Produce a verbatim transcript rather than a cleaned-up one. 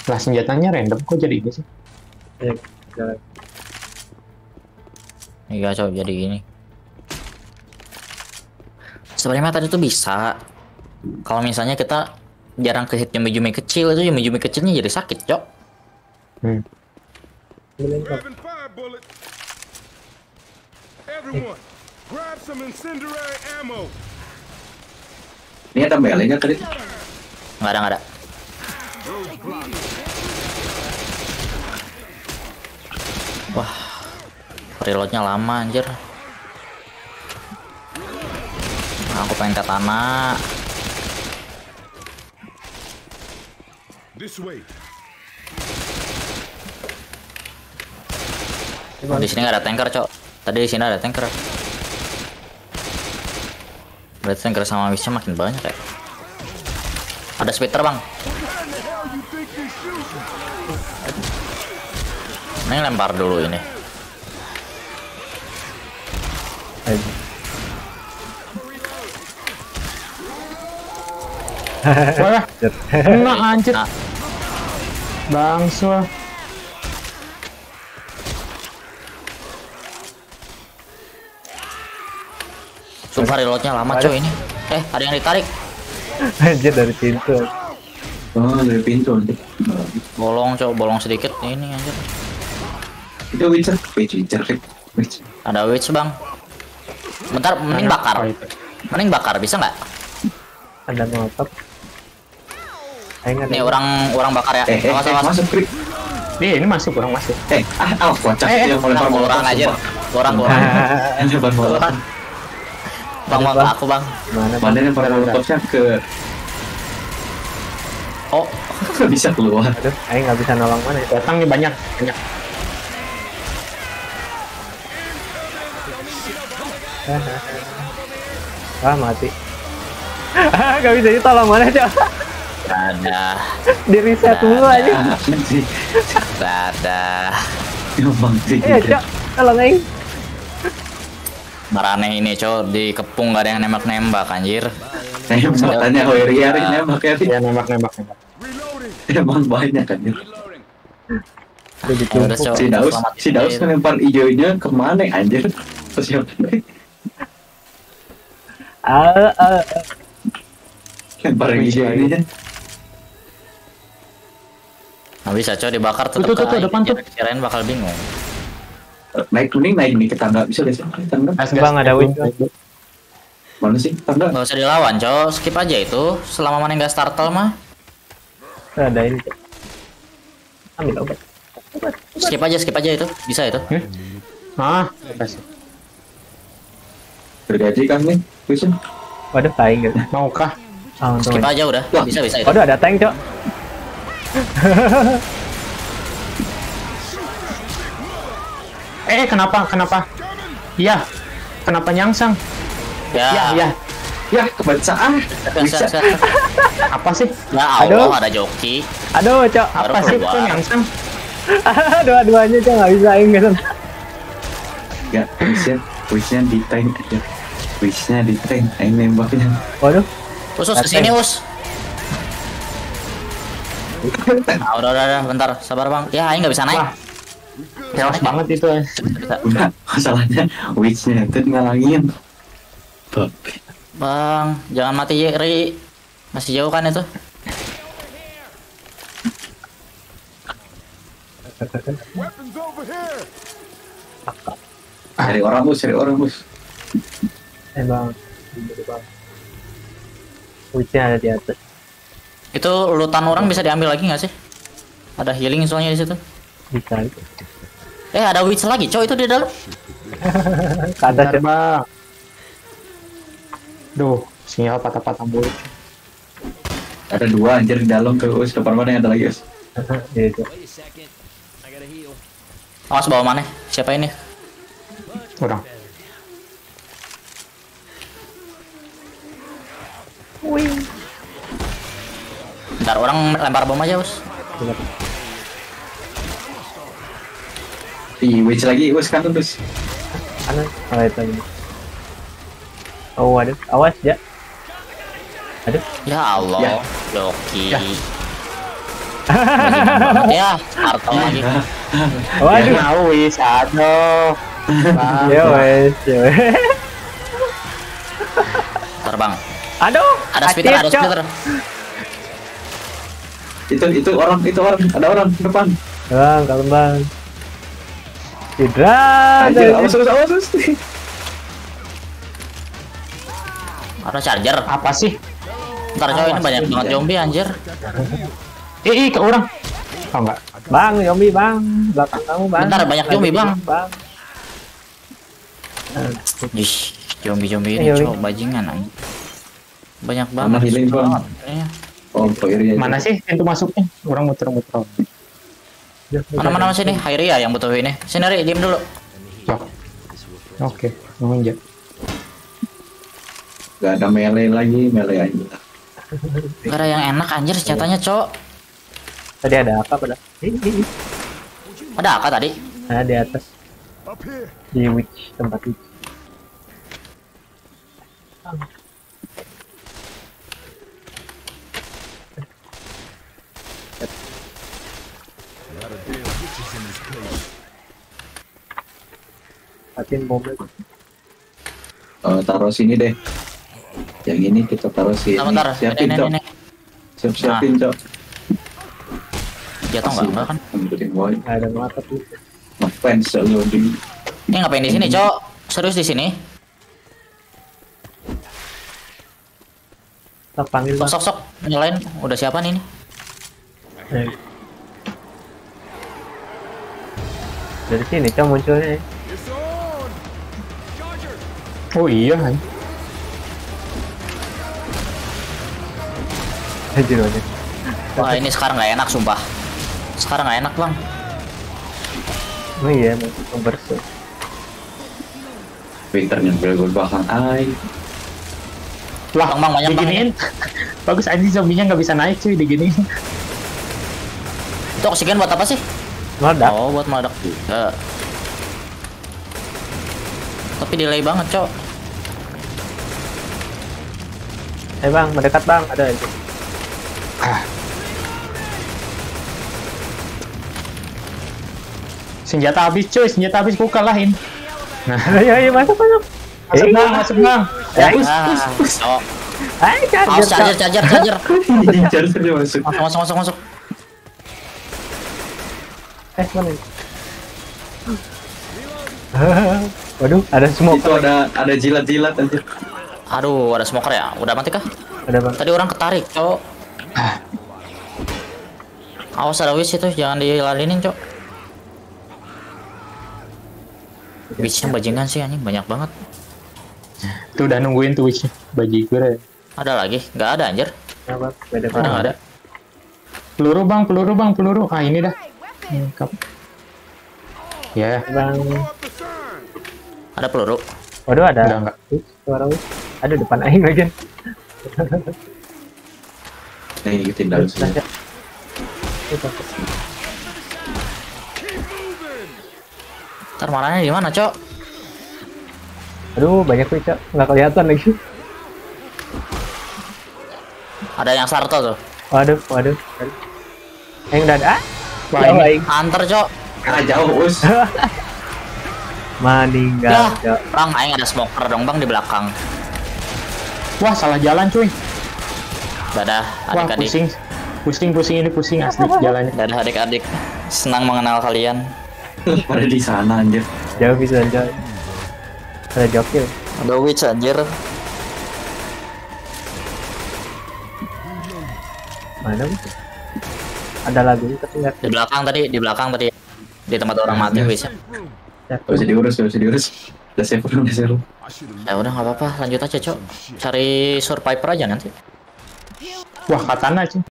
Lah senjatanya random kok jadi ini sih? Ya, Iya coba jadi gini. Sebenarnya tadi tuh bisa. Kalau misalnya kita jarang ke hit jumbi-jumbi kecil itu jumbi-jumbi kecilnya jadi sakit, Cok. Hmm. Grabbing fire bullet. Everyone, grab some incendiary ammo. Ini ada belenya kali. Nggak ada, nggak ada. Wah, reloadnya lama anjir. Aku pengen katana. This way. Oh, di sini nggak ada tanker, Cok. Tadi di sini ada tanker. Berarti tanker sama wisnya makin banyak ya. Ada speeder, Bang. Ini lempar dulu ini. aja. Wah, kena anjir. Nah, Bangsul. sumpah reloadnya lama, Cok ini. Eh, ada yang ditarik. Anjir dari pintu. Oh, dari pintu nanti. Bolong, Cok, bolong sedikit ini anjir. Itu Witcher, Witcher, Witcher. Ada witch, Bang. Bentar, mending bakar. Mending bakar, bisa nggak? Ada motor. Ayo nggak Nih ada. orang orang bakar ya. Eh, eh, Awas, eh, awas. masuk, Krik. Nih, ini masuk, orang masuk. Eh, ah, ah, kocak Eh, eh, yang mau lempar Orang aja. Orang, orang. Yang lempar molotov. Bang, bang, aku, Bang. Mana Mana yang lempar molotofnya ke Oh, nggak bisa keluar. Aduh, ayo nggak bisa nolong mana ya? Datang nih banyak, banyak. Ah mati. Ah nggak bisa ditolong mana Cok? ada, Di reset dulu aja. Ah, sih. ada. Gampang sih. Iya Cok, tolong aing. Marane ini, Cok, dikepung gak ada yang nembak-nembak anjir. Saya tanya Hoeria ini nembak ya. Ya nembak-nembak. nembak. Emang banyak kan ya. Udah Ya udah, ditumpuk. Cok. Si Daus, Selamat si Daus tidur. ngelempar hijaunya kemana anjir? Terus siapa? Ah, ah, ah. Lempar hijaunya. Nggak bisa, Cok, dibakar Tuh, tetep tuh, tuh, ke depan tuh. kirain bakal bingung. Naik kuning naik nih ke tangga bisa gak sih? Tangga Gas, Bang, gas, ada naik witch, dulu, naik dulu. mana sih? Tangga? Nggak usah dilawan, Cok, skip aja itu. Selama mana nggak startle mah, Tuh, ada ini Cok. Ambil obat. skip aja, skip aja itu. Bisa itu. Ah, kasih. Terjadi kan nih? Bisa? Waduh, taing gitu. Maukah? Ah, untung Skip aja. aja udah. Wah. Bisa, bisa itu. Waduh, ada tank Cok. Eh, kenapa? Kenapa? Iya. Kenapa nyangsang? Ya, Iya, iya. Ya kebaca ah. Bisa, bisa. Apa sih? Ya Allah, Aduh. ada joki. Aduh Cok. Baru Apa sih keluar. kok nyangsang? Dua-duanya Cok nggak bisa aing gitu. Ya, wishnya, wishnya di tank aja. Wishnya di tank, aing nembaknya. Waduh. Us, us, kesini, Us. Nah, udah, udah, udah, bentar. Sabar, Bang. Ya, Aing nggak bisa naik. Wah, chaos banget itu. eh. Bisa. Udah, masalahnya wishnya itu ngalangin. Tapi Bang, jangan mati, Ri. Masih jauh kan itu? Weapons over here. cari orang bus, cari orang bus. Eh bang. Witchnya ada di atas. Itu lutan orang bisa diambil lagi nggak sih? Ada healing soalnya di situ. Bisa. Eh, ada witch lagi, cow itu di dalam. Ke atas Bentar, Cok. Bang. Duh, sinyal patah-patah mulu. Ada dua anjir di dalam tuh, us depan mana yang ada lagi us? Iya Cok. Awas bawa mana? Siapa ini? Kurang. Bentar, orang lempar bom aja, Us. Ih, witch lagi, us kan terus. Mana? Oh itu ini. Oh aduh, awas ya. Aduh, Ya Allah, Ya. Loki. Ya. Bajingan banget ya, Arto lagi. Waduh. Ya wis, aduh. Ya wes, ya wes. Terbang. Aduh, Ada speeder, ada Acit, Cok. speeder. Itu itu orang itu orang ada orang di depan. Bang, kalau bang. Sidra. Anjir, awas awas awas. awas. Ada charger. Apa sih? Ntar coy, ini banyak banget zombie anjir. Ih, ih, ke orang. Oh enggak. Bang, zombie bang, belakang kamu bang. Bentar, banyak zombie, Bang. Bang. Ih, zombie-zombie ini Ayo, cok bajingan anjing. Banyak Mana banget. healing, Bang? banget. Kayaknya. Oh, Fairy aja. Mana sih pintu masuknya? Orang muter-muter. Mana-mana sini, Hairia yang butuh ini. Sini Ri, diem dulu. Cok. Oke, nunjuk. Gak ada melee lagi, melee aja. Gak ada yang enak anjir senjatanya cok. Tadi ada apa pada? Ih, ih, ih. Ada apa tadi? Nah, di atas Up here. di witch tempat witch. Hatiin mobil. Oh, taruh sini deh. Yang ini kita taruh sini. Bentar, bentar. Ini, Siapin, ini, Cok. ini. Siap siapin, Cok. Jatuh nggak? Enggak kan? Ambilin boy. Nggak ada mata tuh. Ngefans selalu di. Ini ngapain di sini cok? Serius di sini? Kita panggil Sok bang. sok sok. Nyalain. Udah siapa nih? Eh. Dari sini cok munculnya. It's on. Charger. Oh iya kan. Anjir aja. Wah ini sekarang nggak enak sumpah. Sekarang nggak enak bang. Oh iya, membersih. Pinternya bel bahkan ay. Lah, Bang, bang, banyak diginiin. Bagus anjing zombinya nggak bisa naik cuy diginiin. Itu oksigen buat apa sih? Meledak. Oh buat meledak juga. Tapi delay banget cok. Eh bang, mendekat bang, ada aja. Ah. Senjata habis cuy, senjata habis ku kalahin. Nah, Ayo, ayo masuk masuk. masuk Eh, bang, masuk bang. Ya, Ah, push, push. cok. Ayo charger, Awas charger Cok. charger charger. Ini charger dia masuk. Masuk masuk masuk masuk. Eh mana? ini? Waduh, ada smoke. Itu ada ada jilat-jilat anjir. Aduh ada smoker ya. Udah mati kah? Ada bang. Tadi orang ketarik cok. Awas ada wish itu jangan dilalinin cok. Wishnya bajingan sih anjing banyak banget. Tuh udah nungguin tuh wishnya. Bagi gue. Ada lagi? Nggak ada anjir. Apa? Beda Ada nggak ada? Peluru bang, peluru bang, peluru. Ah ini dah. Lengkap. Ya, bang. Off the sign. Ada peluru. Waduh ada. udah enggak. Wih, suara wih. Ada depan aing lagi. Nih tinggal sini. Lanjut. Ntar marahnya di mana cok? Aduh, banyak wih, Cok. Nggak kelihatan lagi. Ada yang sarto tuh. Waduh, waduh. waduh. Yang udah ada. Ah, Wah, jauh ini. aing. Antar cok. Ah jauh us. Meninggal, Ya, Cok. bang, aing ada smoker dong bang di belakang. Wah, salah jalan cuy. Dadah Wah, adik-adik. pusing. Pusing, pusing ini pusing asli jalannya. Dadah adik-adik. Senang mengenal kalian. Pada di sana anjir. Jauh bisa, jauh. Ada jokil. Ada witch anjir. Mana? Wih? Ada lagu tapi nggak. Di belakang tadi, di belakang tadi. Di tempat orang mati witch. Gak usah diurus, gak usah diurus. Udah save, udah save. I should have Ya udah nggak apa-apa, lanjut aja cok. Cari survivor aja nanti. Wah, katana cuy.